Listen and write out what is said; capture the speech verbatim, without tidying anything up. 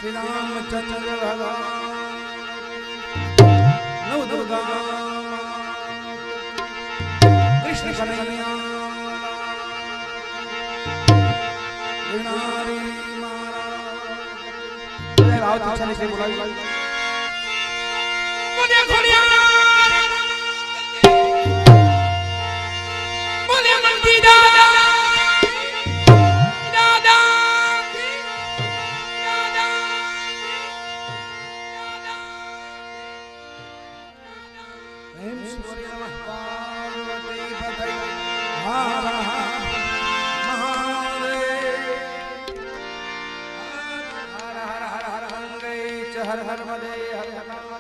श्री रामचंद्र भगवान नव दुर्गा कृष्ण कन्हैया गिरनारी महाराज रावत अच्छा से बुलाई बोले घोड़िया बोले मंदी दादा दादा दादा प्रेम सूर्य नमः पार्वती पतये हर हर महादेव हर हर हर हर हर हर हर हर